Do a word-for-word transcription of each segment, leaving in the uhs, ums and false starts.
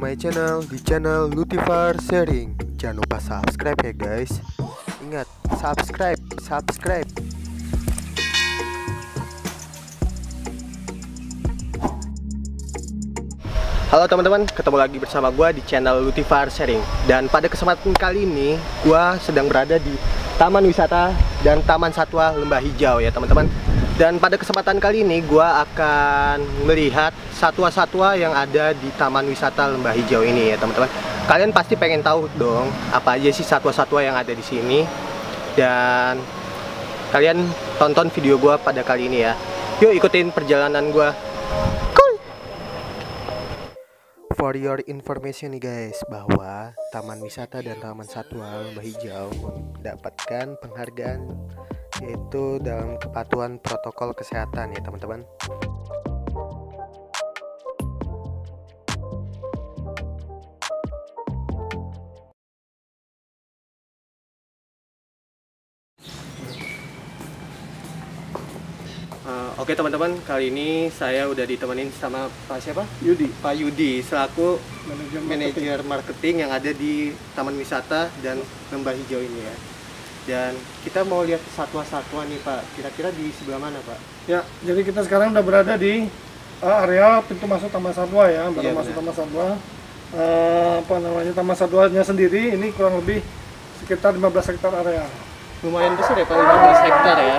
my channel di channel Lutivar Sharing. Jangan lupa subscribe ya guys. Ingat, subscribe, subscribe. Halo teman-teman, ketemu lagi bersama gua di channel Lutivar Sharing. Dan pada kesempatan kali ini, gua sedang berada di Taman Wisata dan Taman Satwa Lembah Hijau ya teman-teman. Dan pada kesempatan kali ini gua akan melihat satwa-satwa yang ada di Taman Wisata Lembah Hijau ini ya teman-teman. Kalian pasti pengen tahu dong apa aja sih satwa-satwa yang ada di sini. Dan kalian tonton video gua pada kali ini ya. Yuk ikutin perjalanan gua. Cool. For your information nih guys, bahwa Taman Wisata dan Taman Satwa Lembah Hijau mendapatkan penghargaan yaitu dalam kepatuhan protokol kesehatan ya teman-teman. Uh, Oke okay, teman-teman, kali ini saya udah ditemenin sama Pak siapa? Yudi. Pak Yudi selaku Manajer manajer marketing yang ada di Taman Wisata dan Lembah Hijau ini ya. Dan kita mau lihat satwa-satwa nih Pak. Kira-kira di sebelah mana Pak? Ya, jadi kita sekarang udah berada di uh, area pintu masuk Taman Satwa ya, baru Iya, masuk benar. Taman Satwa. Uh, apa namanya Taman Satwanya sendiri ini kurang lebih sekitar lima belas hektar area. Lumayan besar ya Pak, lima belas hektar ya.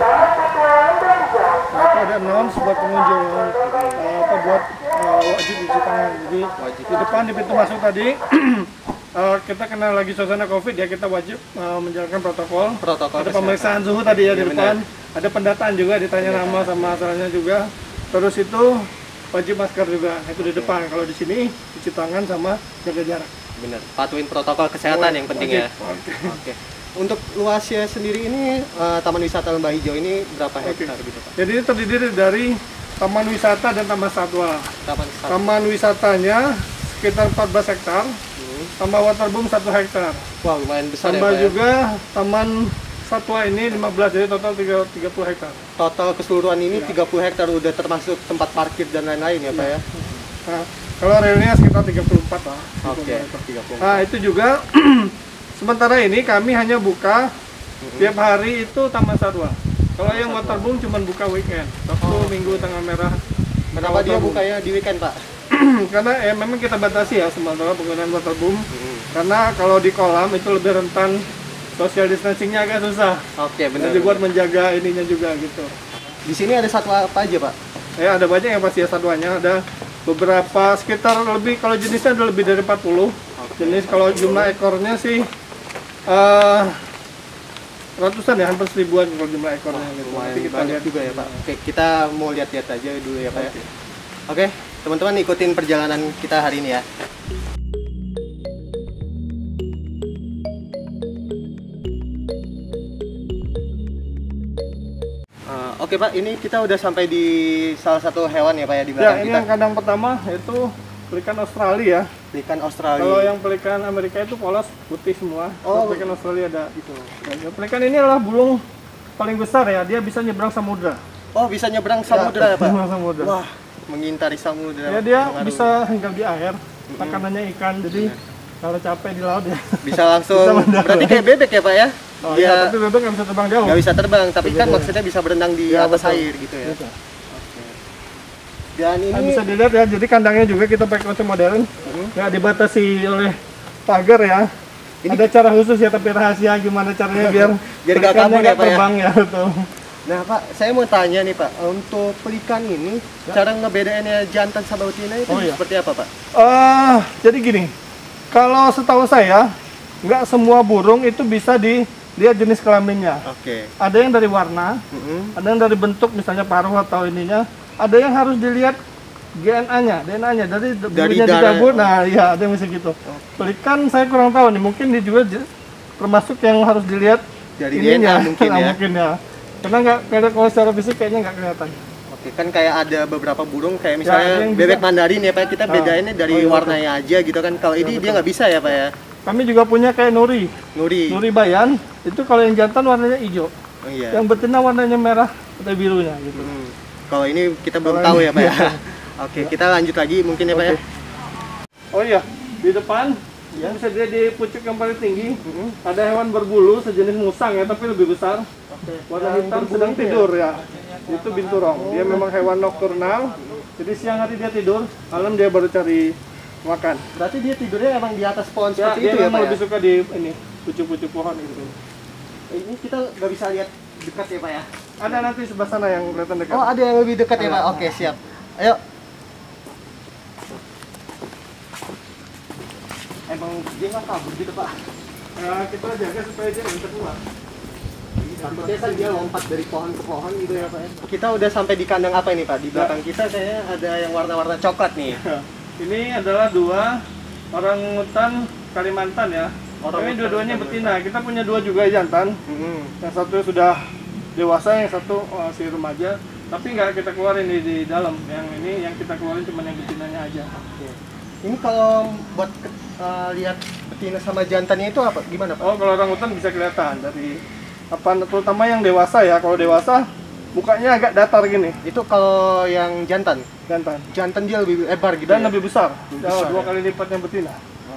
Nah, itu ada announce buat pengunjung uh, apa buat uh, wajib cuci tangan. Jadi Wajib. di depan di pintu masuk tadi uh, kita kena lagi suasana Covid ya, kita wajib uh, menjalankan protokol. Protokol Ada kesehatan. pemeriksaan suhu tadi ya, di Iya, depan. benar. Ada pendataan juga, ditanya Pendataan. nama sama asalnya juga. Terus itu wajib masker juga. Itu di depan. Kalau di sini cuci tangan sama jaga jarak. Bener, patuhin protokol kesehatan yang penting ya. Oke. Oke. Untuk luasnya sendiri ini uh, Taman Wisata Lembah Hijau ini berapa Oke. hektar gitu Pak? Jadi ini terdiri dari Taman Wisata dan Taman Satwa. Taman Satwa. Taman wisatanya sekitar empat belas hektar. Hmm. Tambah waterboom satu hektar. Wah, lumayan besar Tambah ya Pak ya. juga Taman Satwa ini lima belas, jadi total tiga puluh hektar. Total keseluruhan ini Ya. tiga puluh hektar, udah termasuk tempat parkir dan lain-lain ya Pak ya. Nah, kalau realnya sekitar tiga puluh empat lah. Oke, tiga puluh. Nah, itu juga sementara ini kami hanya buka tiap hari itu Taman Satwa. Kalau yang waterboom cuma buka weekend, Sabtu, Oh. Minggu, tanggal merah. Kenapa dia Waterboom. bukanya di weekend Pak? Karena ya memang kita batasi ya sementara penggunaan waterboom. Hmm. Karena kalau di kolam itu lebih rentan social distancingnya agak susah. Oke, benar. Jadi buat menjaga ininya juga gitu. Di sini ada satwa apa aja Pak? Ya ada banyak yang pasti ya satwanya, ada beberapa sekitar lebih, kalau jenisnya ada lebih dari empat puluh. Oke. Jenis kalau jumlah ekornya sih eh, ratusan ya, hampir seribuan kalau jumlah ekornya gitu. Lumayan Nanti kita banyak lihat juga ya Pak. Oke, kita mau lihat-lihat aja dulu ya Pak ya. Oke. Oke, teman-teman ikutin perjalanan kita hari ini ya. Uh, Oke Pak, ini kita udah sampai di salah satu hewan ya Pak ya di Ya, belakang ini kita. yang kandang pertama itu pelikan Australia. Ikan Australia. Kalau yang pelikan Amerika itu polos putih semua. Oh. Kalau pelikan Australia ada itu. Ya, pelikan ini adalah burung paling besar ya, dia bisa nyebrang samudra. Oh, bisa nyebrang samudra ya Pak? Nyebrang samudra. Wah, mengintari samudra. Ya, dia Mengarungi. bisa hinggap di air. Makanannya ikan, jadi kalau capek di laut ya. Bisa langsung. Bisa mendarat. Berarti kayak bebek ya Pak ya? Oh Dia iya, tapi bebek nggak bisa terbang jauh. nggak bisa terbang, tapi kan Betul. maksudnya bisa berenang di Ya, atas betul. air gitu ya. Gitu. Dan Nah, ini bisa dilihat ya, jadi kandangnya juga kita pakai konsep modern. Mhm. Nggak dibatasi oleh pagar ya. Ini- Ada cara khusus ya, tapi rahasia gimana caranya biar Biar nggak pelikannya kabur ya, nggak Pak, ya? terbang ya, betul. Nah Pak, saya mau tanya nih Pak, untuk pelikan ini Ya. cara ngebedainnya jantan sama betina itu Oh, iya. seperti apa Pak? Eh, jadi gini, kalau setahu saya, nggak semua burung itu bisa dilihat jenis kelaminnya. Oke. Ada yang dari warna, Mm-mm. ada yang dari bentuk, misalnya paruh atau ininya. Ada yang harus dilihat D N A-nya, D N A-nya dari Dari bulunya darah. dicabut. Nah, iya ada yang bisa gitu. Pelikan saya kurang tahu nih, mungkin dia juga j- termasuk yang harus dilihat Dari D N A mungkin Nah, ya. mungkin ya. Karena nggak kalau kalau secara fisik kayaknya nggak kelihatan. Oke, kan kayak ada beberapa burung kayak Ya, misalnya ada yang bebek bisa- Mandarin ya Pak, kita Ah. bedainnya dari Oh, iya, warnanya aja gitu kan. Kalau ini betul. dia nggak bisa ya Pak ya? Kami juga punya kayak nuri, Nuri. nuri bayan. Itu kalau yang jantan warnanya hijau, Oh iya. yang betina warnanya merah atau birunya gitu. Hmm. Kalau ini kita belum Kalau tahu ini- ya Pak ya. iya. Oke, kita lanjut lagi mungkin ya Pak ya. Oke. Oh iya, Di depan, Ya. bisa dilihat di pucuk yang paling tinggi, Mm-hmm. ada hewan berbulu sejenis musang ya, tapi lebih besar. Oke. Warna Yang hitam berbulu sedang itu ya? tidur ya. Itu binturong. Dia memang hewan nokturnal. Jadi siang hari dia tidur, malam dia baru cari makan. Berarti dia tidurnya emang di atas pohon Ya, seperti dia itu ya, memang Pak? lebih Ya? suka di ini pucuk-pucuk pohon gitu. Ini kita nggak bisa lihat dekat ya, Pak ya? Ada nanti sebelah sana yang kelihatan dekat. Oh, ada yang lebih dekat ya, Ada. Pak? Oke, siap. Ayo. Emang dia nggak kabur gitu, Pak? Ya, kita jaga supaya dia nggak keluar. Takutnya kan dia lompat dari pohon ke pohon gitu ya, Pak ya? Kita udah sampai di kandang apa ini, Pak? Di belakang kita kayaknya ada yang warna-warna coklat nih. Ini adalah dua orang hutan Kalimantan ya. Orang Ini hutan dua-duanya Kalimantan. betina. Kita punya dua juga jantan. Mm-hmm. Yang satu sudah dewasa, yang satu masih remaja. Tapi nggak kita keluarin di, di dalam. Yang ini yang kita keluarin cuma yang betinanya aja. Oke. Ini kalau buat ke- uh, lihat betina sama jantannya itu apa? Gimana, Pak? Oh, kalau orang hutan bisa kelihatan dari apa, terutama yang dewasa ya. Kalau dewasa mukanya agak datar gini, Itu kalau yang jantan. jantan. Jantan dia lebih lebar gitu Dan ya? lebih besar, Lebih jauh besar, dua ya? kali lipat yang betina.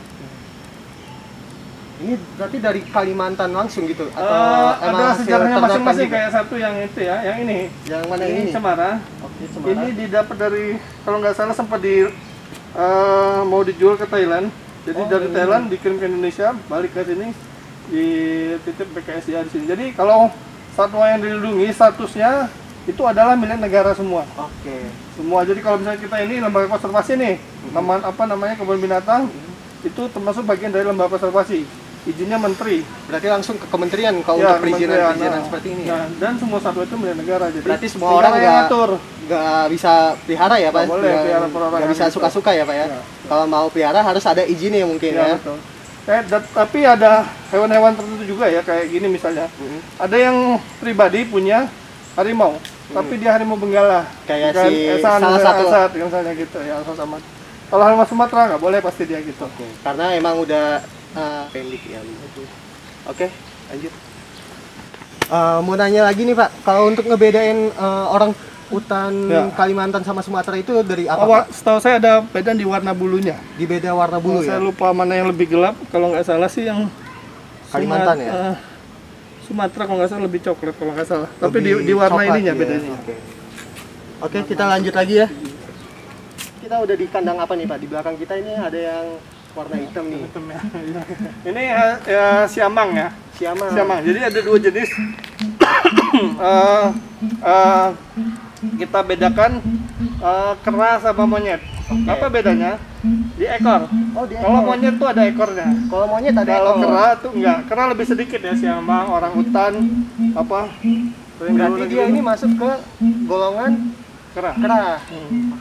Ini berarti dari Kalimantan langsung gitu? Atau Eh, emang ada hasil sejarahnya ternakan masing-masing, juga? kayak satu yang itu ya, yang ini. Yang mana yang ini? Cemara. Oke, Cemara. Ini didapat dari, kalau nggak salah sempat di eh, mau dijual ke Thailand. Jadi Oh, dari ini. Thailand dikirim ke Indonesia, balik ke sini dititip B K S D A di sini. Jadi kalau satwa yang dilindungi statusnya itu adalah milik negara semua. Oke. Semua. Jadi kalau misalnya kita ini lembaga konservasi nih, nama apa namanya kebun binatang, itu termasuk bagian dari lembaga konservasi. Izinnya menteri. Berarti langsung ke kementerian kalau Ya, untuk perizinan kementerian, perizinan nah. seperti ini ya? Nah, dan semua satwa itu milik negara. Jadi Berarti semua negara orang yang nggak ngatur. nggak bisa pelihara ya, Pak? Nggak boleh Nggak- pelihara perorangan nggak bisa gitu. suka-suka ya, Pak ya? Ya. Kalau mau pelihara harus ada izinnya mungkin Ya, ya? betul. Eh, da- tapi ada hewan-hewan tertentu juga ya, kayak gini misalnya. Mhm. Ada yang pribadi punya harimau, tapi dia harimau benggala. Kayak Bukan si esan, salah satu. asat, misalnya gitu ya, asal sama. Kalau harimau Sumatera nggak boleh, pasti dia gitu. Oke. Karena emang udah uh, pendek ya. Oke, lanjut. Uh, mau nanya lagi nih, Pak, kalau untuk ngebedain uh, orang hutan Ya. Kalimantan sama Sumatera itu dari apa, Oh, Pak? setahu saya ada beda di warna bulunya. Di beda warna bulu Oh, ya? saya lupa mana yang lebih gelap. Kalau nggak salah sih yang Kalimantan ya? eh, Sumatera kalau nggak salah lebih coklat kalau nggak salah. Tapi di, Lebih di warna coklat ininya ya? bedanya. Oke. Oke, kita lanjut lagi ya. Kita udah di kandang apa nih, Pak? Di belakang kita ini ada yang warna hitam nih. Hitam ya. Ini eh, ya, siamang ya. Siamang. Siamang. Jadi ada dua jenis. Eh, eh, kita bedakan eh, kera sama monyet. Oke. Apa bedanya? Di ekor. Oh, di Kalau ekor. monyet tuh ada ekornya. Kalau monyet ada Kalau ekor. kera tuh enggak. Kera lebih sedikit ya, siamang, orang hutan, apa? Berarti dia ini masuk ke golongan kera. kera. Hmm.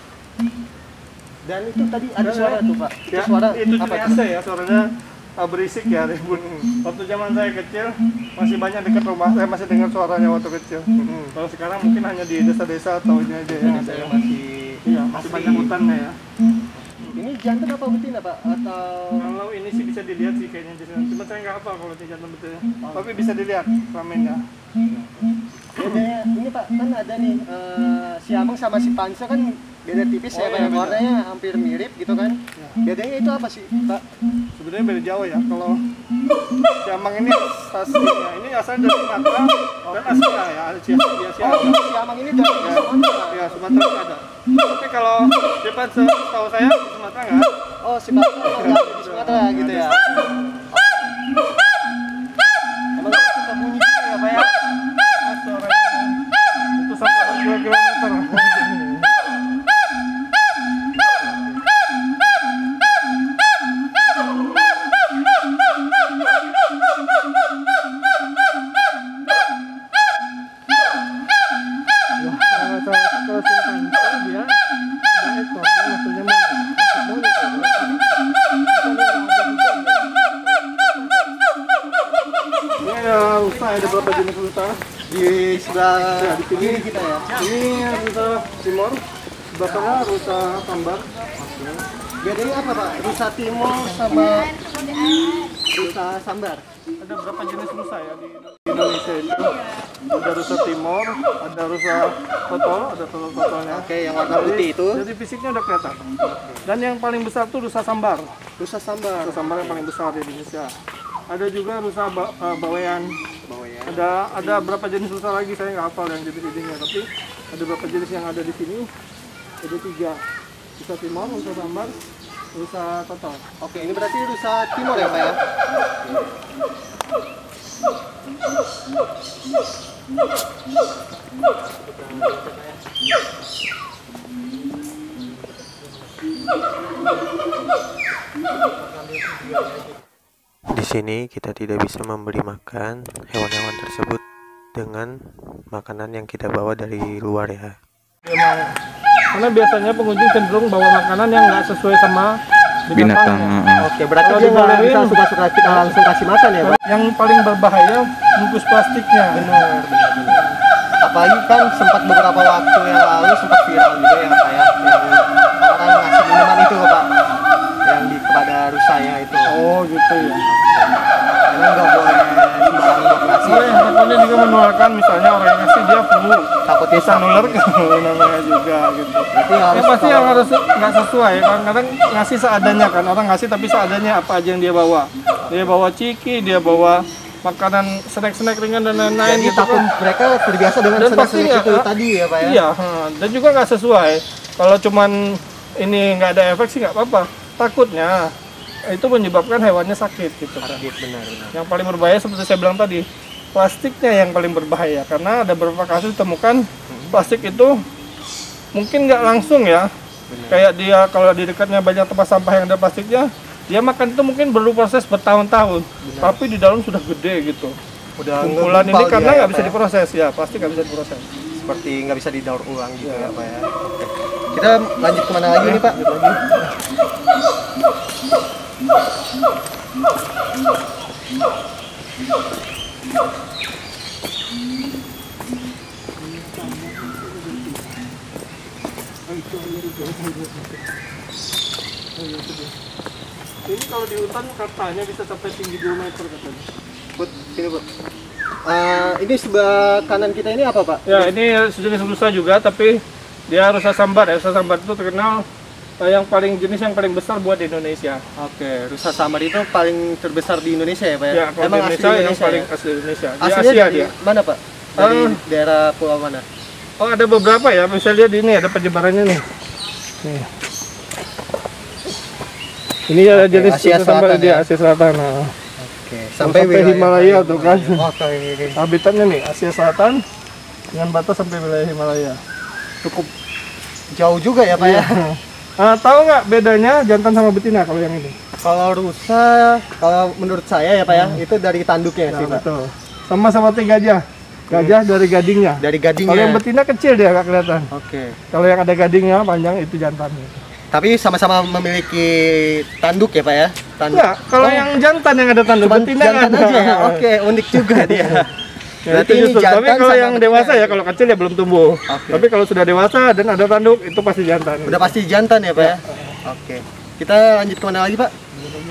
Dan itu tadi ada suara tuh, Pak. Itu Ya, suara itu apa ciri tuh? A C ya, suaranya uh, berisik ya, ribut. Waktu zaman saya kecil masih banyak dekat rumah, saya masih dengar suaranya waktu kecil. Hmm. Kalau sekarang mungkin hanya di desa-desa atau ini aja ya. Saya masih Iya, masih banyak hutannya ya. Ini jantan apa betina, Pak? Atau Kalau ini sih bisa dilihat sih kayaknya jantan. Cuma saya nggak hafal kalau ini jantan betul. Tapi bisa dilihat kelaminnya. bedanya ini, Pak, kan ada nih eh, siamang sama si panso kan beda tipis Oh, ya, Pak. iya, beda. Warnanya hampir mirip gitu kan. Bedanya itu apa sih, Pak? Sebenarnya beda jauh ya. Kalau siamang ini aslinya, ini asalnya dari Sumatera dan Asia ya, Asia, Asia. Oh, ini siamang ini dari Sumatera. Ya, Sumatera nggak ada. Tapi kalau depan setahu saya di Sumatera nggak ada. Oh, si Pak emang nggak ada di Sumatera gitu ya. Emang suka bunyi gitu ya, Pak ya? Mas, suaranya itu sampai berkilo-kilometer. Kalau kalau simpang itu dia ada ekornya, maksudnya mana? Ini ada rusa, ada berapa jenis rusa? Di sebelah Ya, di sini. kiri kita ya. Ini rusa timur, sebelah sana rusa sambar. Bedanya apa, Pak? Rusa timur sama rusa sambar. Ada berapa jenis rusa ya di Indonesia itu? Ada rusa timur, ada rusa totol, ada totol totolnya. Oke, yang warna putih itu. Jadi fisiknya udah kelihatan. Dan yang paling besar tuh rusa sambar. Rusa sambar. Rusa sambar yang paling besar di Indonesia. Ada juga rusa ba uh, bawean. Bawean. Ada ada berapa jenis rusa lagi saya nggak hafal yang jenis-jenisnya, tapi ada berapa jenis yang ada di sini. Ada tiga. Rusa timur, rusa sambar, rusa total. Oke, ini berarti rusa timur ya Pak ya? Di sini kita tidak bisa memberi makan hewan-hewan tersebut dengan makanan yang kita bawa dari luar ya. Memang, karena biasanya pengunjung cenderung bawa makanan yang nggak sesuai sama binatang. binatangnya. Oke, berarti Kalau dia nggak dibolehin, bisa suka-suka kita langsung kasih makan ya Pak? Yang paling berbahaya bungkus plastiknya. Benar, benar, benar. Apalagi kan sempat beberapa waktu yang lalu sempat viral juga ya Pak ya, yang orang ngasih minuman itu Pak, yang di kepada rusanya itu. Oh gitu ya. Emang nggak boleh sembarangan buat ngasih. Boleh, takutnya juga menularkan, misalnya orang yang ngasih dia flu, Takut bisa nular ke namanya juga gitu. Berarti Ya harus pasti kalau- yang harus nggak sesuai, kadang-kadang ngasih seadanya kan, orang ngasih tapi seadanya apa aja yang dia bawa. Dia bawa ciki, dia bawa makanan snack-snack ringan dan lain-lain Jadi gitu takut kan. mereka terbiasa dengan Dan pasti snack-snack itu nggak- tadi ya Pak ya? Iya, hmm, dan juga nggak sesuai. Kalau cuman ini nggak ada efek sih nggak apa-apa. Takutnya itu menyebabkan hewannya sakit gitu kan. Sakit, benar, benar. Yang paling berbahaya seperti saya bilang tadi, plastiknya yang paling berbahaya karena ada beberapa kasus ditemukan plastik itu mungkin nggak langsung ya. Benar. Kayak dia kalau di dekatnya banyak tempat sampah yang ada plastiknya, dia makan itu mungkin perlu proses bertahun-tahun, tapi di dalam sudah gede gitu. Udah Kumpulan ini ngegumpal karena dia ya, nggak bisa Pak ya? diproses ya, pasti nggak bisa diproses. Seperti nggak bisa didaur ulang gitu Ya. ya Pak ya. Oke. Kita lanjut kemana lagi nih Pak? Lanjut lagi. Ini kalau di hutan katanya bisa sampai tinggi dua meter katanya. Bud, sini Bud. Eh, ini sebelah kanan kita ini apa Pak? Ya, ini sejenis rusa juga, tapi dia rusa sambar. Ya, rusa sambar itu terkenal eh, yang paling jenis yang paling besar buat di Indonesia. Oke, rusa sambar itu paling terbesar di Indonesia ya Pak ya? Ya, kalau di Emang Indonesia, asli yang Indonesia paling ya? asli Indonesia. Di Aslinya Asia dari dia. mana Pak? Dari Eh. daerah pulau mana? Oh, ada beberapa ya. Bisa lihat ini ada penyebarannya nih. Nih. Ini ada Oke, jenis Asia rusa sambar Selatan di ya? Asia Selatan. Nah. Oke, Sampai, wilayah- Himalaya tuh kan. Oke, Habitatnya nih Asia Selatan dengan batas sampai wilayah Himalaya. cukup jauh juga ya Pak ya? Ah, tahu nggak bedanya jantan sama betina kalau yang ini? Kalau rusa, kalau menurut saya ya Pak ya, itu dari tanduknya Ya, sih Pak. betul. Sama-sama tiga gajah. Gajah dari gadingnya. Dari gadingnya. Kalau yang betina kecil dia nggak kelihatan. Oke. Kalau yang ada gadingnya panjang itu jantannya. Tapi sama-sama memiliki tanduk ya Pak ya? Tanduk. Enggak, kalau Oh, yang jantan yang ada tanduk, cuman betina nggak jantan ada. aja ya? Oke, unik juga dia. Ya, Berarti itu ini justru. jantan Tapi kalau sama yang betina dewasa ya, gitu. kalau kecil ya belum tumbuh. Oke. Tapi kalau sudah dewasa dan ada tanduk, itu pasti jantan. Udah pasti jantan ya Pak ya? Oke. Kita lanjut kemana lagi Pak?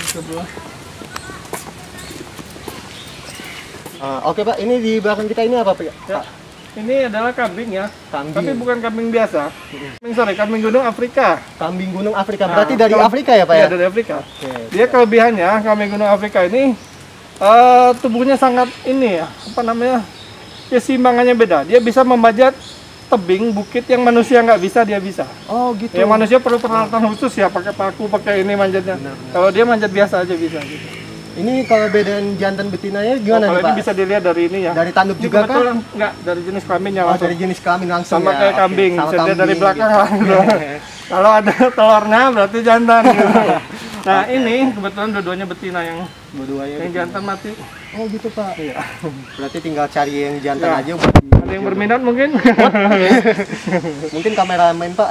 Ah, Oke Pak, ini di belakang kita ini apa Pak? Ya. Ini adalah kambing ya, Kambing. tapi bukan kambing biasa. Kambing sorry, kambing gunung Afrika. Kambing gunung Afrika. Nah, Berarti dari kalau- Afrika ya Pak ya? Iya, dari Afrika. Oke. Dia kelebihannya kambing gunung Afrika ini eh, tubuhnya sangat ini ya, apa namanya? Keseimbangannya beda. Dia bisa memanjat tebing bukit yang manusia nggak bisa, dia bisa. Oh gitu. Ya manusia perlu peralatan khusus ya, pakai paku, pakai ini manjatnya. Kalau dia manjat biasa aja bisa gitu. Ini kalau bedaan jantan betinanya Oh, gimana kalau nih ini Pak? bisa dilihat dari ini ya. Dari tanduk Ini juga kan? kebetulan enggak dari jenis kelaminnya Oh, langsung. dari jenis kelamin langsung Sama ya? kayak Oke, kambing, sama bisa dilihat dari kambing belakang gitu. langsung. Kalau ada telurnya berarti jantan gitu. Nah, ini kebetulan dua-duanya betina, yang Dua-duanya yang betina. jantan mati. Oh gitu Pak. Iya. Berarti tinggal cari yang jantan Ya. aja buat di- Ada yang berminat mungkin? Mungkin kameramen Pak.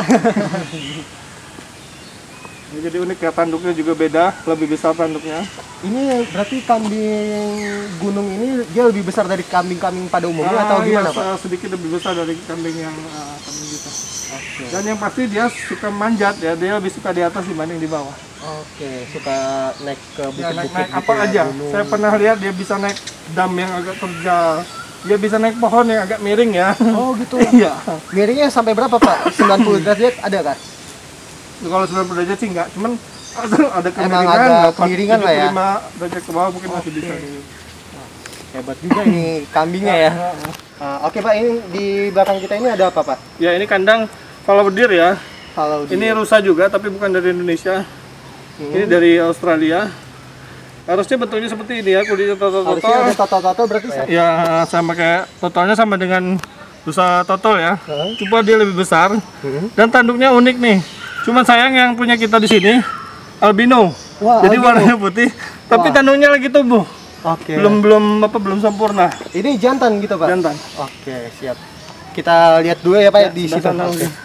Jadi unik ya, tanduknya juga beda, lebih besar tanduknya. Ini berarti kambing gunung ini dia lebih besar dari kambing-kambing pada umumnya Ah, atau gimana iya, Pak? sedikit lebih besar dari kambing yang ah, kambing gitu. Oke. Dan yang pasti dia suka manjat ya, dia lebih suka di atas dibanding di bawah. Oke, suka naik ke Ya, bukit-bukit naik-naik gitu apa ya, aja. gunung. Saya pernah lihat dia bisa naik dam yang agak terjal. Dia bisa naik pohon yang agak miring ya. Oh gitu. Iya. Miringnya sampai berapa Pak? sembilan puluh derajat ada kan? Kalau sembilan puluh derajat sih enggak, cuman ada Emang kemiringan, agak delapan- kemiringan lah ya. tujuh puluh lima derajat ke bawah mungkin masih Oke. bisa di. Hebat juga ini kambingnya ya. Ah, Oke Pak, ini di belakang kita ini ada apa Pak? Ya ini kandang fallow deer ya. Kalau Ini rusa juga tapi bukan dari Indonesia. Hmm. Ini dari Australia. Harusnya bentuknya seperti ini ya, kulitnya harusnya ada total-total. toto-toto berarti saya. Ya sama kayak totalnya sama dengan rusa totol ya. Heeh. Cuma dia lebih besar Hmm. dan tanduknya unik nih. Cuman sayang yang punya kita di sini albino. Wah, Jadi albino. warnanya putih, tapi Wah. tanduknya lagi tumbuh. Oke. Belum belum apa belum sempurna. Ini jantan gitu Pak? Jantan. Oke, siap. Kita lihat dulu ya Pak Ya, di sebelah situ. sana Oke. lagi.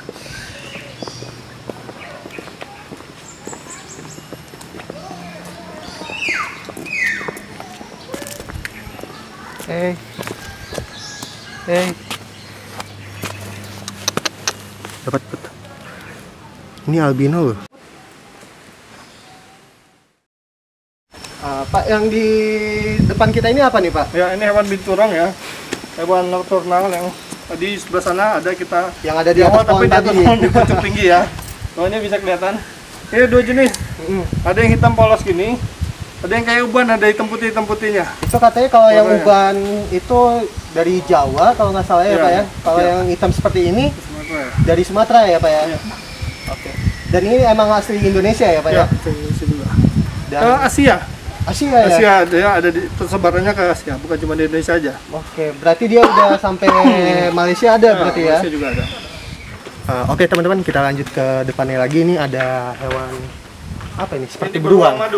Hey. Hey. Dapat betul. Ini albino loh. Ah, Pak, yang di depan kita ini apa nih Pak? Ya ini hewan binturong ya. Hewan nokturnal yang tadi sebelah sana ada kita Yang ada di di atas awal tapi pohon di atas tadi. pohon di pucuk tinggi ya. Oh ini bisa kelihatan. Ini dua jenis. Mm. Ada yang hitam polos gini, ada yang kayak uban, ada hitam putih hitam putihnya. Itu katanya kalau yang Boleh ya? uban itu dari Jawa kalau nggak salah ya Iya, Pak ya. iya. Kalau Iya. yang hitam seperti ini Sumatera ya. dari Sumatera ya Pak ya. Iya. Oke. Dan ini emang asli Indonesia ya Pak Ya, ya? Indonesia juga. Dan Ke Asia, Asia ya. Asia dia ada di persebarannya ke Asia, bukan cuma di Indonesia aja. Oke, berarti dia udah sampai Malaysia ada berarti ya. Malaysia juga ada. Uh, Oke teman-teman, kita lanjut ke depannya lagi. Ini ada hewan apa ini? Seperti Ini beruang. madu.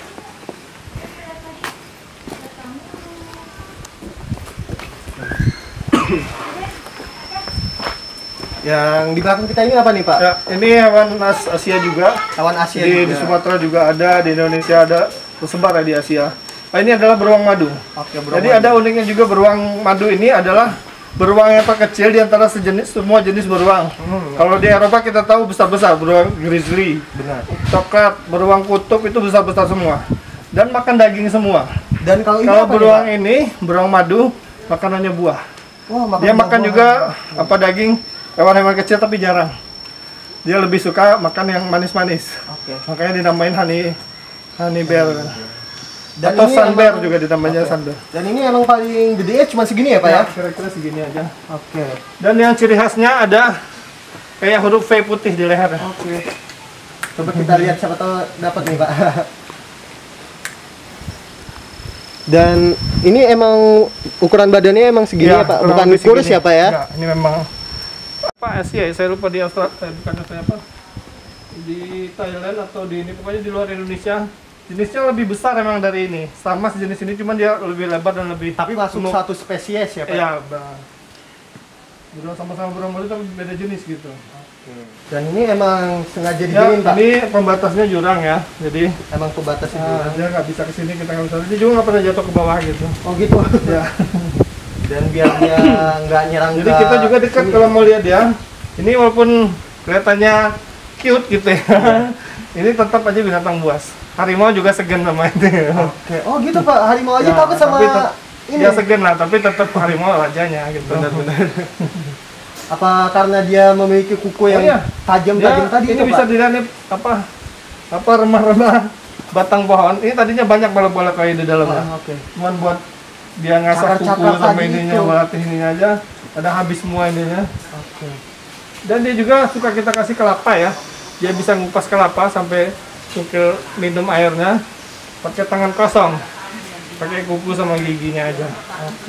Yang di belakang kita ini apa nih Pak? Ya, ini hewan as Asia juga. Hewan Asia Di, juga. di Sumatera juga ada, di Indonesia ada, tersebar ya di Asia. Nah, ini adalah beruang madu. Oke, beruang Jadi madu. ada uniknya juga beruang madu ini adalah beruang yang terkecil di antara sejenis semua jenis beruang. Hmm, Kalau di Eropa kita tahu besar-besar, beruang grizzly, benar. coklat, beruang kutub itu besar-besar semua. Dan makan daging semua. Dan kalau ini Kalau apa beruang nih, ini, beruang madu, makanannya buah. Pak? Wah, Dia makan buah-buahan. juga apa daging hewan-hewan kecil tapi jarang. Dia lebih suka makan yang manis-manis. Oke. Makanya dinamain honey honey bear. Dan Atau ini sun bear emang- juga dinamanya Oke. sun bear. Dan ini emang paling gede cuma segini ya Pak ya? Kira-kira segini aja. Oke. Dan yang ciri khasnya ada kayak huruf V putih di lehernya. Oke. Coba kita lihat siapa tahu dapat nih Pak. Dan ini emang ukuran badannya emang segini ya, Pak, kurang bukan lebih kurus segini. ya Pak ya? Enggak, ini memang apa Asia ya? Saya lupa di Australia, eh, bukan Australia apa? Di Thailand atau di ini pokoknya di luar Indonesia. Jenisnya lebih besar emang dari ini. Sama sejenis ini cuman dia lebih lebar dan lebih Tapi masuk gemuk. satu spesies ya Pak? Iya, benar. Beruang sama-sama beruang madu tapi beda jenis gitu. Dan ini emang sengaja Ya, diginiin Pak? ini pembatasnya jurang ya. Jadi Emang pembatasnya nah, juga? dia nggak bisa kesini, kita nggak bisa. Dia juga nggak pernah jatuh ke bawah gitu. Oh gitu? Ya. Dan biar dia nggak nyerang Jadi ke kita juga dekat sini. kalau mau lihat dia. Ini walaupun kelihatannya cute gitu ya. Ini tetap aja binatang buas. Harimau juga segan sama itu. Oke. Oh gitu Pak, harimau aja Ya, takut sama tapi tet- ini? Dia segan lah, tapi tetap harimau rajanya gitu. Benar-benar. Apa karena dia memiliki kuku yang Oh, iya. tajam-tajam Dia- tadi ini itu bisa Pak? dilihat nih apa apa remah-remah batang pohon. Ini tadinya banyak bola-bola kayu di dalamnya. Oh, Oke. Cuman buat dia ngasah kuku Cakar-cakar sama tadi ininya, itu. buat ininya aja. Ada habis semua ininya. Oke. Dan dia juga suka kita kasih kelapa ya. Dia bisa ngupas kelapa sampai cukil minum airnya pakai tangan kosong. Pakai kuku sama giginya aja. Oke.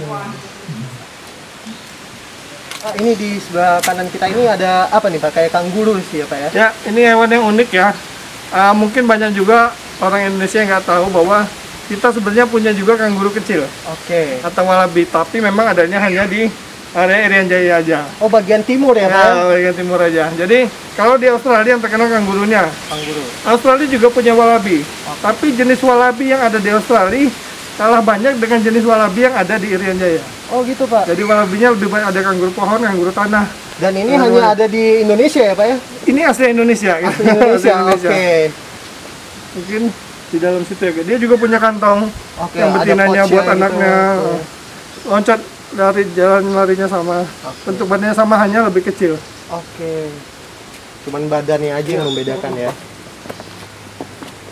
Ah, ini di sebelah kanan kita ini ada apa nih Pak? Kayak kanguru sih ya Pak ya? Ya, ini hewan yang unik ya. Ah, mungkin banyak juga orang Indonesia yang nggak tahu bahwa kita sebenarnya punya juga kanguru kecil Oke. atau wallaby, tapi memang adanya hanya di area Irian Jaya aja. Oh bagian timur ya Pak ya? Ya, bagian timur aja. Jadi kalau di Australia yang terkenal kangurunya, Kanguru. Australia juga punya wallaby. Tapi jenis wallaby yang ada di Australia kalah banyak dengan jenis wallaby yang ada di Irian Jaya. Oh gitu Pak. Jadi wallabinya lebih banyak ada kanguru pohon, kanguru tanah. Dan ini Kanguru. hanya ada di Indonesia ya Pak ya? Ini asli Indonesia. Asli Indonesia. Oke. Mungkin di dalam situ ya. Dia juga punya kantong Oke. yang ada betinanya pouch-nya buat gitu. anaknya. Oke. Loncat dari jalan larinya sama. Bentuk badannya sama, hanya lebih kecil. Oke. Cuman badannya aja yang membedakan ya.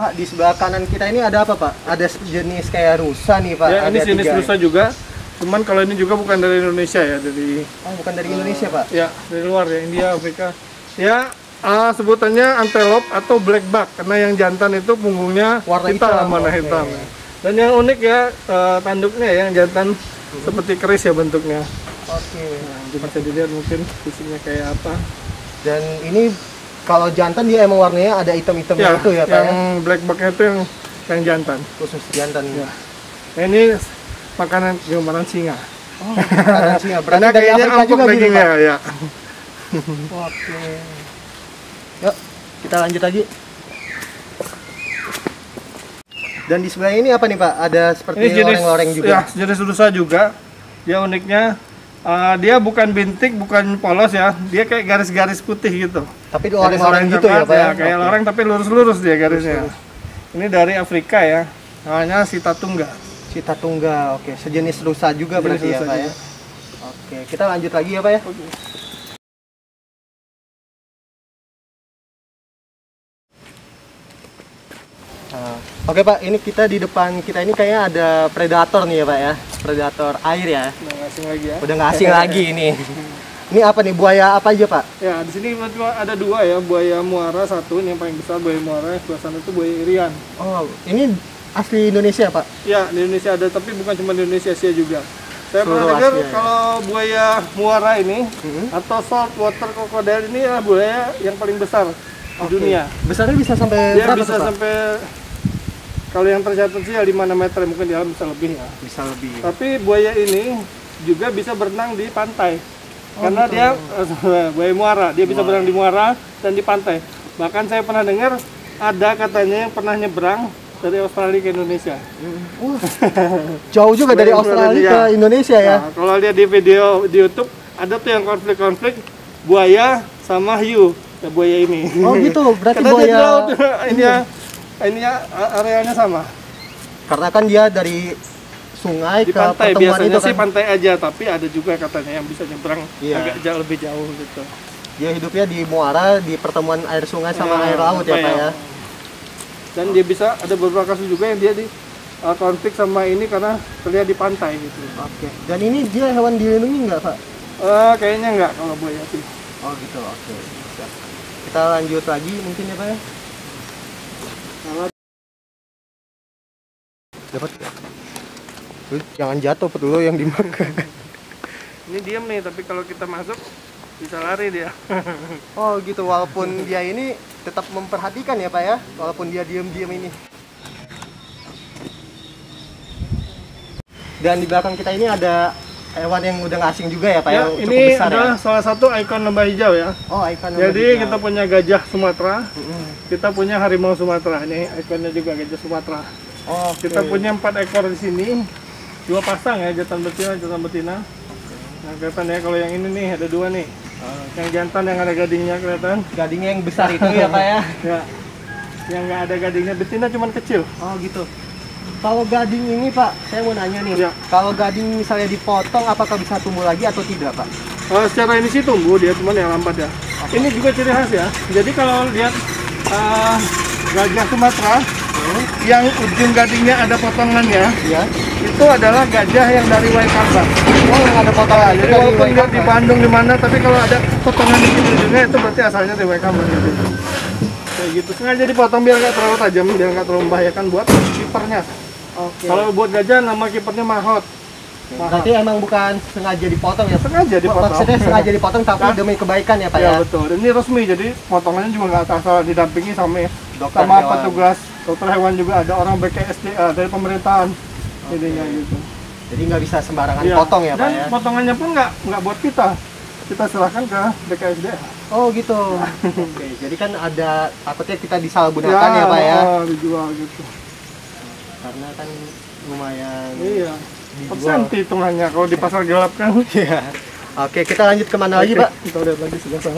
Pak, di sebelah kanan kita ini ada apa, Pak? Ada jenis kayak rusa nih, Pak. Ya, ini ada jenis tiga. rusa juga. Cuman kalau ini juga bukan dari Indonesia ya, dari Oh, bukan dari Indonesia, Pak. ya dari luar ya, India, Afrika. Ya, uh, sebutannya antelope atau blackback karena yang jantan itu punggungnya Warna hitam, hitam, warna oke. hitam. Ya. Dan yang unik ya uh, tanduknya ya, yang jantan hmm. seperti keris ya bentuknya. Oke. Nah, bisa dilihat mungkin fisiknya kayak apa. Dan ini kalau jantan dia emang warnanya ada hitam-hitamnya Ya, itu ya, Pak yang ya? blackbacknya itu yang yang jantan. Khusus jantan. Ya. Nah, ini makanan gambaran singa. Oh, makanan singa. Berarti Karena dari kayaknya Afrika empuk juga gitu, dagingnya Pak? ya. Oke. Yuk, kita lanjut lagi. Dan di sebelah ini apa nih, Pak? Ada seperti Ini jenis loreng-loreng juga. ya, jenis rusa juga. Dia uniknya uh, dia bukan bintik, bukan polos ya. Dia kayak garis-garis putih gitu. Tapi loreng-loreng Garis gitu ya, coklat Pak ya? kayak Oke. loreng tapi lurus-lurus dia garisnya. Ini dari Afrika ya. Namanya Sitatunga. Sitatunga. Oke, sejenis rusa juga Jenis berarti ya, rusa Pak ya? juga. Oke, kita lanjut lagi ya, Pak ya? Nah, Oke, Pak, ini kita di depan kita ini kayaknya ada predator nih ya, Pak ya? Predator air ya. Nah, nggak asing lagi ya. Udah nggak asing lagi ini. Ini apa nih, buaya apa aja, Pak? Ya, di sini cuma ada dua ya, buaya muara satu, ini yang paling besar buaya muara, yang sebelah sana itu buaya irian. Oh, ini asli Indonesia, Pak? Ya, di Indonesia ada, tapi bukan cuma di Indonesia, Asia juga. Saya Seluruh pernah dengar Asia, ya? kalau buaya muara ini Mhm. atau salt water crocodile ini adalah buaya yang paling besar di Oke. dunia. Besarnya bisa sampai Dia berapa bisa tuh, Pak? sampai, kalau yang tercatat sih ya lima enam meter, mungkin di alam bisa lebih ya. Bisa lebih. Tapi buaya ini juga bisa berenang di pantai. Oh, Karena gitu. dia buaya muara, dia bisa berenang di muara dan di pantai. Bahkan saya pernah dengar ada katanya yang pernah nyebrang dari Australia ke Indonesia. Wah, jauh juga dari Buaya Australia muara, ke iya. Indonesia ya? Nah, kalau lihat di video di YouTube ada tuh yang konflik-konflik buaya sama hiu, ya, buaya ini. Oh gitu, berarti Karena dia buaya. di laut, ini ya, ini ya areanya sama. Karena kan dia dari sungai Di ke pantai pertemuan biasanya itu sih kan. pantai aja, tapi ada juga katanya yang bisa nyebrang Iya. agak jauh lebih jauh gitu. Dia hidupnya di muara, di pertemuan air sungai sama Ya, air laut ya, apa Pak ya? Dan dia bisa ada beberapa kasus juga yang dia di uh, konflik sama ini karena terlihat di pantai gitu. Oke. Dan ini dia hewan dilindungi nggak, Pak? Uh, kayaknya enggak kalau buaya sih. Oh gitu, oke. Siap. Kita lanjut lagi mungkin ya, Pak ya? Dapat nggak? Lu jangan jatuh dulu yang dimakan. Ini diam nih, tapi kalau kita masuk bisa lari dia. Oh gitu, walaupun dia ini tetap memperhatikan ya, Pak ya? Walaupun dia diem-diem ini. Dan di belakang kita ini ada hewan yang udah nggak asing juga ya, Pak Ya, yang cukup ini besar adalah ya? salah satu ikon lembah hijau ya. Oh, ikon Jadi lembah kita hijau. punya gajah Sumatera, Mm-mm. kita punya harimau Sumatera. Ini ikonnya juga gajah Sumatera. Oh, oke. Kita punya empat ekor di sini, dua pasang ya, jantan betina, jantan betina. Nah, kelihatan ya kalau yang ini nih ada dua nih. Yang jantan yang ada gadingnya kelihatan. Gadingnya yang besar itu ya, Pak ya? Ya. Yang nggak ada gadingnya, betina cuman kecil. Oh gitu. Kalau gading ini, Pak, saya mau nanya nih. Ya. Kalau gading misalnya dipotong, apakah bisa tumbuh lagi atau tidak, Pak? Uh, secara ini sih tumbuh dia, cuman yang lambat ya. Ini juga ciri khas ya. Jadi kalau lihat uh, gajah Sumatera, Hmm. yang ujung gadingnya ada potongannya, Ya. itu adalah gajah yang dari Waikambas. Oh, yang ada potongan. Jadi Itu dari walaupun nggak di Waikambas. Bandung di mana, tapi kalau ada potongan di ujungnya itu berarti asalnya dari Waikambas. Gitu. Kayak gitu. Sengaja dipotong biar nggak terlalu tajam, biar nggak terlalu membahayakan buat kipernya. Oke. Kalau buat gajah nama kipernya Mahot. Berarti emang bukan sengaja dipotong ya? Sengaja dipotong. Maksudnya sengaja dipotong tapi Kan? demi kebaikan ya, Pak Ya ya? betul. Dan ini resmi, jadi potongannya juga nggak asal didampingi sama Dokter sama hewan. petugas dokter hewan juga, ada orang B K S D A dari pemerintahan. Jadinya gitu. Jadi nggak bisa sembarangan Iya. potong ya, Pak Dan ya? potongannya pun nggak nggak buat kita. Kita serahkan ke B K S D A. Oh gitu. Oke, jadi kan ada takutnya kita disalahgunakan ya, Pak ya? oh, dijual gitu. Karena kan lumayan Iya. dijual. Persenti hitungannya kalau di pasar gelap kan. Iya. Oke, kita lanjut kemana lagi, Oke, Pak? Kita lihat lagi sebelah sana.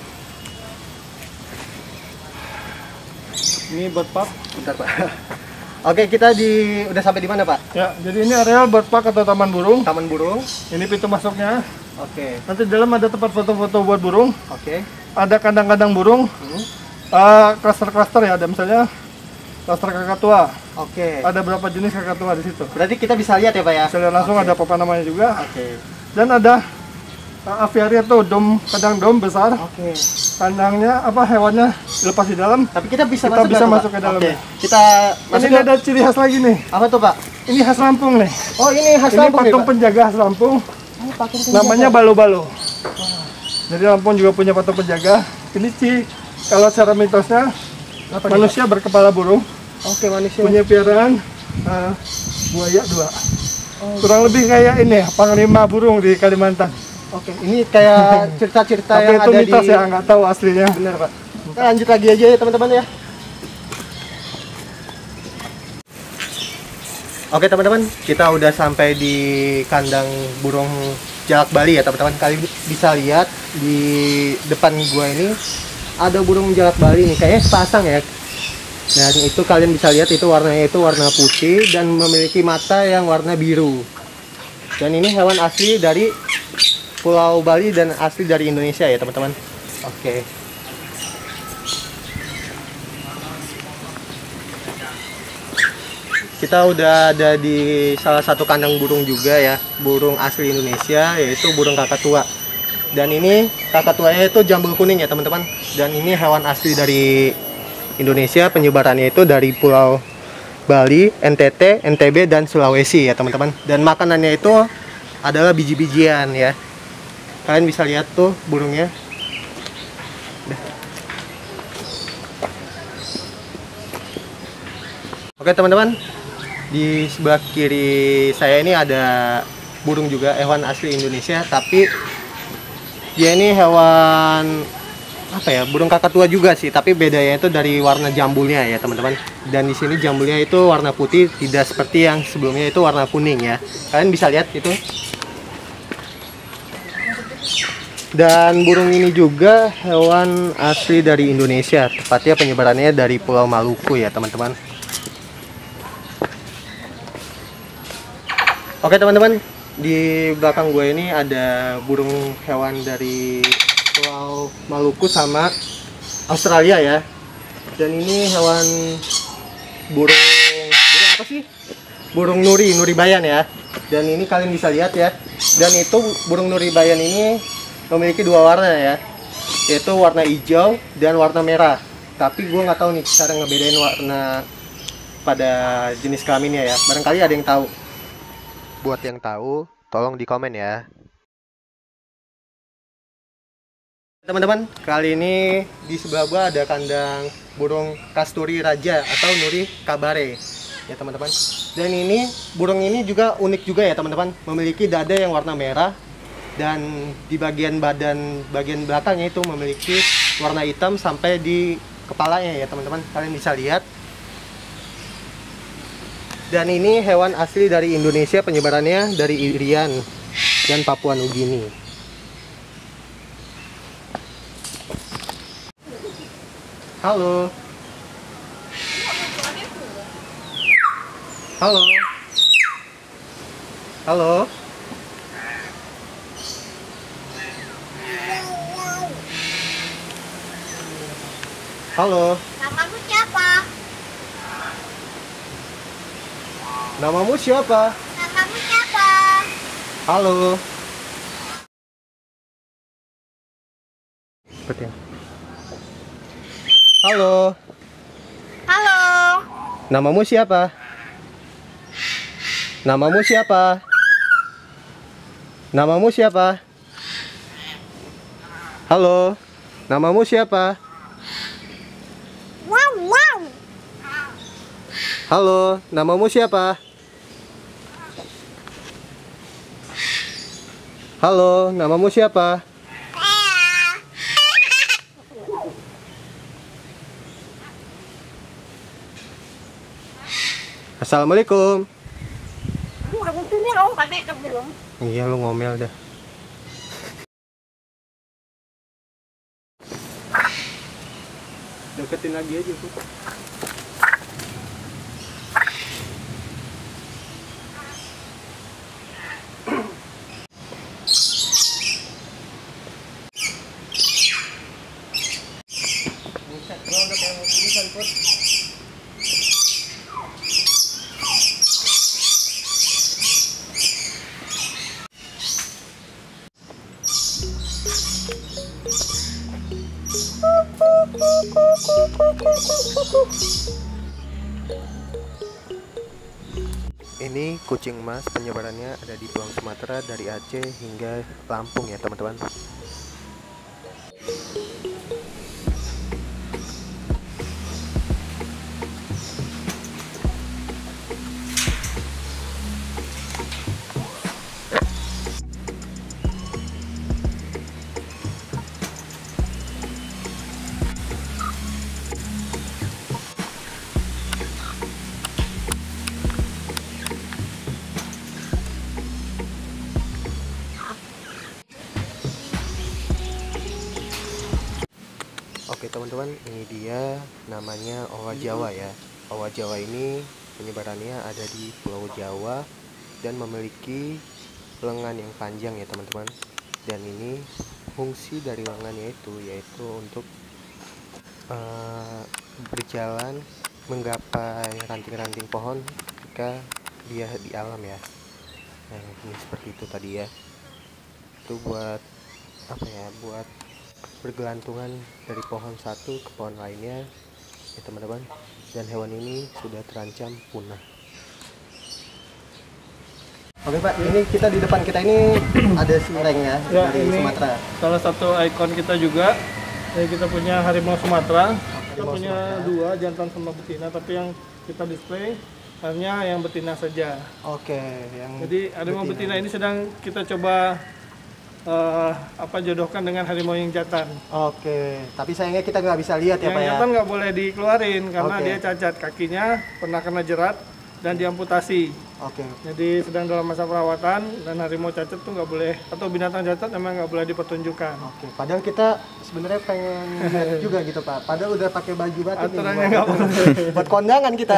Ini bird park. Bentar, Pak. Oke, kita di udah sampai di mana, Pak? Ya, jadi ini areal bird park atau taman burung. Taman burung. Ini pintu masuknya. Oke. Nanti di dalam ada tempat foto-foto buat burung. Oke. Ada kandang-kandang burung. Hmm. Uh, Cluster-cluster ya, ada misalnya cluster kakatua. Oke. Ada berapa jenis kakatua di situ. Berarti kita bisa lihat ya, Pak ya? Bisa lihat langsung. Oke. Ada apa namanya juga. Oke. Dan ada uh, aviary atau dom, kandang dom besar. Oke. Kandangnya apa, hewannya dilepas di dalam. Tapi kita bisa Kita masuk bisa nggak tuh, masuk Pak? ke dalam. Oke. Kita masuk Ini ke- ada ciri khas lagi nih. apa tuh, Pak? Ini khas Lampung nih. Oh, ini khas Ini Lampung nih, patung Pak? penjaga khas Lampung. Oh, patung penjaga. Namanya balo-balo. Jadi Lampung juga punya patung penjaga. Ini sih kalau secara mitosnya Apa nih, manusia berkepala burung, Pak? Oke, manusia. punya piaraan uh, buaya dua. Oh. Kurang lebih kayak ini ya, panglima burung di Kalimantan. Oke, ini kayak cerita-cerita Tapi yang itu ada mitos di... ya, nggak tahu aslinya. Bener, Pak. Kita lanjut lagi aja ya, teman-teman ya. Oke, teman-teman, kita udah sampai di kandang burung jalak Bali ya, teman-teman. Kalian bisa lihat di depan gua ini ada burung jalak Bali nih, kayaknya sepasang ya. Dan itu kalian bisa lihat itu warnanya itu warna putih dan memiliki mata yang warna biru. Dan ini hewan asli dari Pulau Bali dan asli dari Indonesia ya, teman-teman. Oke. Kita udah ada di salah satu kandang burung juga ya, burung asli Indonesia, yaitu burung kakatua. Dan ini kakatuanya itu jambul kuning ya, teman-teman. Dan ini hewan asli dari Indonesia, penyebarannya itu dari Pulau Bali, N T T, N T B, dan Sulawesi ya, teman-teman. Dan makanannya itu adalah biji-bijian ya. Kalian bisa lihat tuh burungnya. Oke, teman-teman. Di sebelah kiri saya ini ada burung juga, hewan asli Indonesia, tapi dia ini hewan apa ya, burung kakatua juga sih, tapi bedanya itu dari warna jambulnya ya, teman-teman. Dan di sini jambulnya itu warna putih, tidak seperti yang sebelumnya itu warna kuning ya. Kalian bisa lihat itu. Dan burung ini juga hewan asli dari Indonesia, tepatnya penyebarannya dari Pulau Maluku ya, teman-teman. Oke, teman-teman, di belakang gue ini ada burung hewan dari Pulau Maluku sama Australia ya. Dan ini hewan burung burung apa sih? Burung nuri, nuri bayan ya. Dan ini kalian bisa lihat ya. Dan itu burung nuri bayan ini memiliki dua warna ya, yaitu warna hijau dan warna merah. Tapi gue nggak tahu nih cara ngebedain warna pada jenis kelaminnya ya. Barangkali ada yang tahu. Buat yang tahu, tolong di komen ya. Teman-teman, kali ini di sebelah gua ada kandang burung kasturi raja atau nuri kabare ya, teman-teman. Dan ini burung ini juga unik juga ya, teman-teman. Memiliki dada yang warna merah dan di bagian badan bagian belakangnya itu memiliki warna hitam sampai di kepalanya ya, teman-teman. Kalian bisa lihat. Dan ini hewan asli dari Indonesia, penyebarannya dari Irian dan Papua Nugini. Halo. Halo. Halo. Halo. Namamu siapa? Namamu siapa? Namamu siapa? Halo. Seperti yang- Halo. Halo. Namamu siapa? Namamu siapa? Namamu siapa? Halo. Namamu siapa? Wow, wow. Halo. Namamu siapa? Halo. Namamu siapa? Assalamualaikum. Iya, lu ngomel dah. Deketin lagi aja tuh. Ini kucing emas, penyebarannya ada di Pulau Sumatera dari Aceh hingga Lampung ya teman-teman. Oke teman-teman, ini dia namanya owa Jawa ya. Owa Jawa ini penyebarannya ada di Pulau Jawa dan memiliki lengan yang panjang ya teman-teman. Dan ini fungsi dari lengannya itu yaitu untuk uh, berjalan menggapai ranting-ranting pohon jika dia di alam ya. Nah ini seperti itu tadi ya. Itu buat apa ya? Buat bergelantungan dari pohon satu ke pohon lainnya ya teman-teman, dan hewan ini sudah terancam punah. Oke Pak, ini kita di depan kita ini ada sireng ya, Ya, dari ini Sumatera. salah satu ikon kita juga. Jadi kita punya harimau Sumatera. Kita Harimau punya Sumatera. dua, jantan sama betina, tapi yang kita display hanya yang betina saja. Oke, yang Jadi harimau betina ini sedang kita coba eh, apa jodohkan dengan harimau yang jantan. Oke, tapi sayangnya kita nggak bisa lihat ya Yang Pak ya. jantan nggak boleh dikeluarin karena Oke. dia cacat, kakinya pernah kena jerat dan diamputasi. Oke, Jadi sedang dalam masa perawatan, dan harimau cacat tuh nggak boleh, atau binatang cacat memang nggak boleh dipertunjukkan. oke. Padahal kita sebenarnya pengen lihat juga gitu Pak. Padahal udah pakai baju batik nih, Aturannya buat- nggak boleh. buat kondangan kita.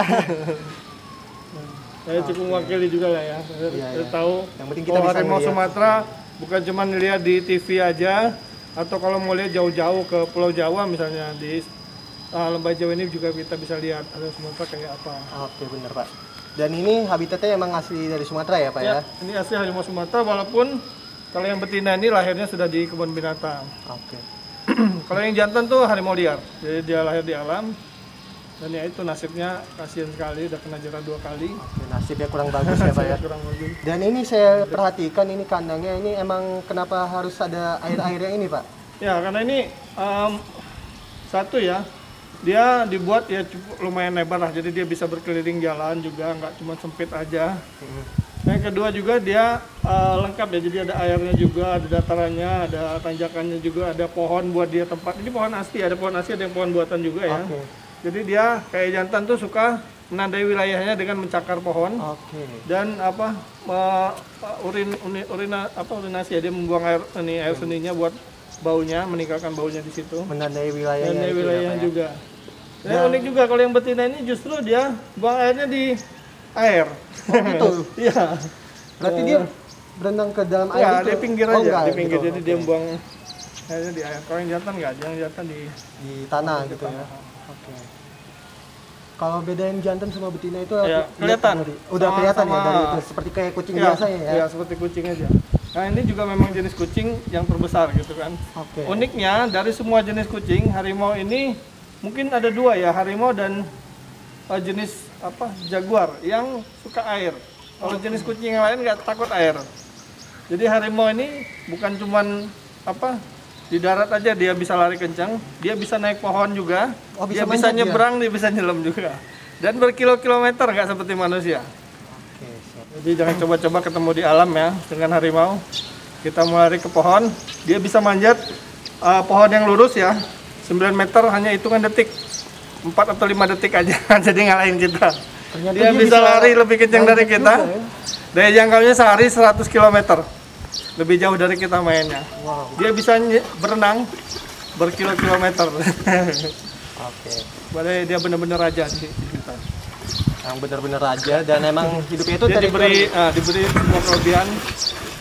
Saya cukup mewakili juga lah ya. Saya, Iya, saya iya. tahu Yang penting kita bahwa bisa harimau ngeliat. Sumatera bukan cuma lihat di T V aja, atau kalau mau lihat jauh-jauh ke Pulau Jawa misalnya di uh, Lembah Jawa ini juga kita bisa lihat harimau Sumatera kayak apa. Oke, bener Pak. Dan ini habitatnya emang asli dari Sumatera ya Pak ya? Ya, ini asli harimau Sumatera, walaupun kalau yang betina ini lahirnya sudah di kebun binatang. Oke. Kalau yang jantan tuh harimau liar, jadi dia lahir di alam. Dan ya itu nasibnya kasihan sekali, udah kena jerat dua kali. Oke, nasibnya kurang bagus ya Pak ya. Kurang bagus. Dan ini saya perhatikan ini kandangnya ini emang kenapa harus ada air-airnya ini Pak? Ya, karena ini em, satu ya, dia dibuat ya cukup lumayan lebar lah, jadi dia bisa berkeliling jalan juga, nggak cuma sempit aja. Yang kedua juga dia eh, lengkap ya, jadi ada airnya juga, ada datarannya, ada tanjakannya juga, ada pohon buat dia tempat. Ini pohon asli, ada pohon asli, ada yang pohon buatan juga ya. Oke. Jadi dia kayak jantan tuh suka menandai wilayahnya dengan mencakar pohon. Oke. Dan apa me- urin uni- urina apa urinasi ya, dia membuang air ini air seninya buat baunya, meninggalkan baunya di situ. Menandai wilayahnya. Dan itu wilayahnya ya, Pak, ya? juga. Nah, unik juga kalau yang betina ini justru dia buang airnya di air. Oh gitu. Iya. Berarti dia berenang ke dalam air Ya, itu? di pinggir Oh, aja, enggak, di pinggir. gitu. Jadi dia Oke. buang airnya di air. Kalau yang jantan enggak, yang jantan di Di tanah gitu ya. Oke. Kalau bedain jantan sama betina itu Ya, lihat kelihatan. dari- udah Sama- kelihatan ya sama- dari itu seperti kayak kucing ya, biasa ya. ya, seperti kucing aja. Nah, ini juga memang jenis kucing yang terbesar gitu kan. Oke. Uniknya dari semua jenis kucing, harimau ini mungkin ada dua ya, harimau dan uh, jenis apa jaguar yang suka air. Kalau jenis kucing yang lain nggak takut air. Jadi harimau ini bukan cuman apa di darat aja dia bisa lari kencang, dia bisa naik pohon juga, Oh, bisa dia bisa manjat dia? nyebrang, dia bisa nyelam juga, dan berkilo-kilometer nggak seperti manusia. Oke, siap. Jadi jangan coba-coba ketemu di alam ya dengan harimau. Kita mau lari ke pohon, dia bisa manjat uh, pohon yang lurus ya, sembilan meter hanya hitungan detik, empat atau lima detik aja, jadi ngalahin kita. Ternyata Dia, bisa, lari lebih kencang dari manjat kita. juga ya. Daya jangkaunya sehari seratus kilometer, lebih jauh dari kita mainnya. Wow. Dia bisa nye- berenang berkilo-kilometer. Oke. Berarti dia benar-benar raja di di kita. Yang benar-benar raja dan emang hidupnya itu Dia dari diberi ah, diberi semua kelebihan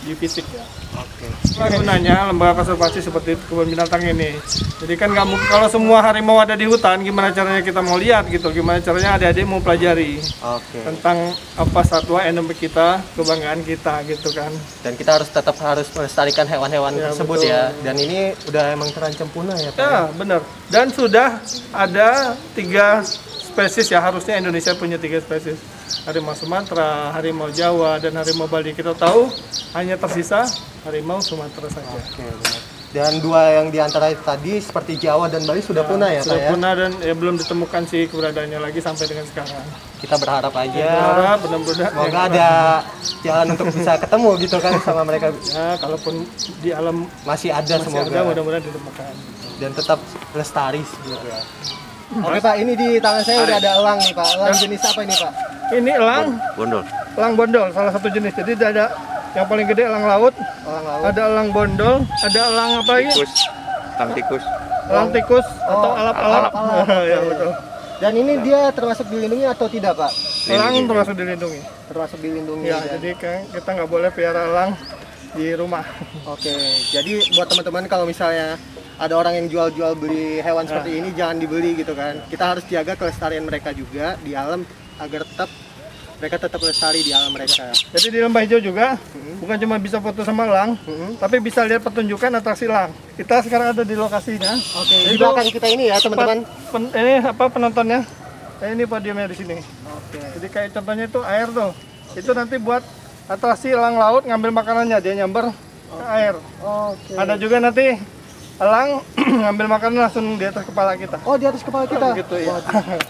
di fisik ya. Oke. Nah, gunanya lembaga konservasi seperti kebun binatang ini. Jadi kan nggak mungkin kalau semua harimau ada di hutan, gimana caranya kita mau lihat gitu? Gimana caranya adik-adik mau pelajari Oke. tentang apa satwa endemik kita, kebanggaan kita gitu kan. Dan kita harus tetap harus melestarikan hewan-hewan Ya, tersebut betul. ya. Dan ini udah emang terancam punah ya Pak? Ya benar. Dan sudah ada tiga spesies ya, harusnya Indonesia punya tiga spesies. Harimau Sumatera, harimau Jawa, dan harimau Bali. Kita tahu hanya tersisa harimau Sumatera saja. Oke, benar. Dan dua yang diantara itu tadi seperti Jawa dan Bali sudah punah ya Pak Sudah ya? punah dan ya, belum ditemukan sih keberadaannya lagi sampai dengan sekarang. Kita berharap aja Berharap benar-benar semoga ada jalan untuk bisa ketemu gitu kan sama mereka. ya, kalaupun di alam Masih ada masih semoga. ada, mudah-mudahan ditemukan. Dan tetap lestari gitu ya. Oke Pak, ini di tangan saya udah ada elang nih Pak. Elang jenis apa ini Pak? Ini elang, Bondol. elang bondol, salah satu jenis. Jadi ada yang paling gede elang laut, Elang laut. ada elang bondol, ada elang apa lagi? Tikus. Tang tikus. Elang tikus atau Oh, alap-alap. alap-alap. ya Oke. betul. Dan ini dia termasuk dilindungi atau tidak Pak? Elang termasuk dilindungi. Termasuk dilindungi. Ya, dan- jadi kan kita nggak boleh piara elang di rumah. Oke, jadi buat teman-teman kalau misalnya ada orang yang jual-jual beli hewan seperti ini jangan dibeli gitu kan. Kita harus jaga kelestarian mereka juga di alam agar tetap mereka tetap lestari di alam mereka. Jadi di Lembah Hijau juga bukan cuma bisa foto sama elang, Mhm. tapi bisa lihat pertunjukan atraksi elang. Kita sekarang ada di lokasinya. Oke, di Itu belakang kita ini ya teman-teman. pen- ini apa penontonnya? Eh, ini podiumnya di sini. Oke. Jadi kayak contohnya itu air tuh. Itu nanti buat atraksi elang laut ngambil makanannya, dia nyamber ke air. Oke. Ada juga nanti elang ngambil makanan langsung di atas kepala kita. Oh, di atas kepala kita. Gitu ya.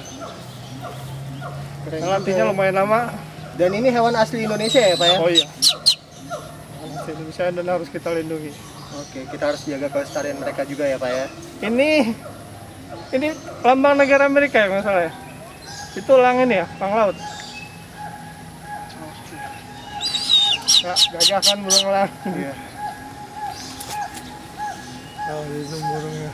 Keren Nah, juga nantinya ya. lumayan lama. Dan ini hewan asli Indonesia ya, Pak ya? Oh iya. Masih Indonesia dan harus kita lindungi. Oke, kita harus jaga kelestarian mereka juga ya, Pak ya. Ini ini lambang negara Amerika ya nggak salah ya. Itu elang ini ya, elang laut. Ya, gagah kan burung elang. Iya. Oh, itu burungnya.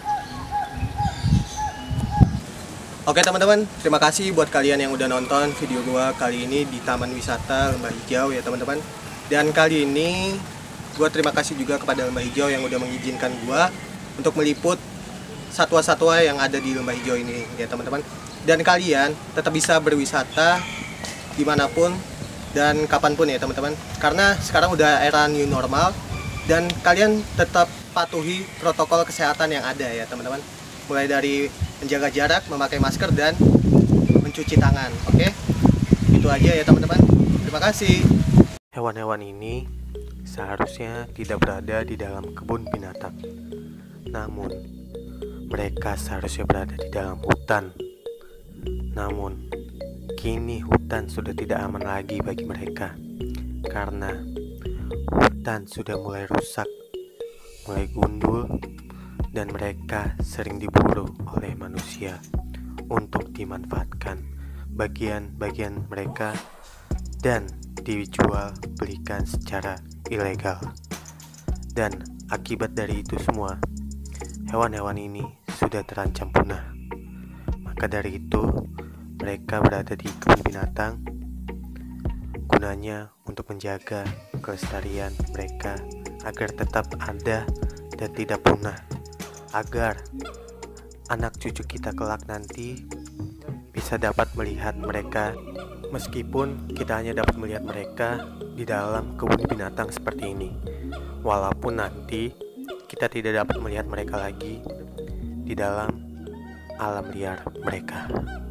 Oke teman-teman, terima kasih buat kalian yang udah nonton video gua kali ini di Taman Wisata Lembah Hijau ya teman-teman. Dan kali ini gua terima kasih juga kepada Lembah Hijau yang udah mengizinkan gua untuk meliput satwa-satwa yang ada di Lembah Hijau ini ya teman-teman. Dan kalian tetap bisa berwisata dimanapun dan kapanpun ya teman-teman. Karena sekarang udah era new normal dan kalian tetap patuhi protokol kesehatan yang ada ya teman-teman. Mulai dari menjaga jarak, memakai masker, dan mencuci tangan. Oke, itu aja ya teman-teman. Terima kasih. Hewan-hewan ini seharusnya tidak berada di dalam kebun binatang. Namun, mereka seharusnya berada di dalam hutan. Namun, kini hutan sudah tidak aman lagi bagi mereka. Karena hutan sudah mulai rusak, mulai gundul, dan mereka sering diburu oleh manusia untuk dimanfaatkan bagian-bagian mereka dan dijual belikan secara ilegal. Dan akibat dari itu semua, hewan-hewan ini sudah terancam punah. Maka dari itu, mereka berada di kebun binatang gunanya untuk menjaga kelestarian mereka agar tetap ada dan tidak punah, agar anak cucu kita kelak nanti bisa dapat melihat mereka, meskipun kita hanya dapat melihat mereka di dalam kebun binatang seperti ini, walaupun nanti kita tidak dapat melihat mereka lagi di dalam alam liar mereka.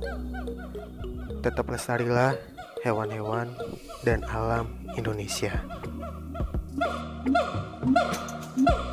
Tetap lestarilah hewan-hewan dan alam Indonesia.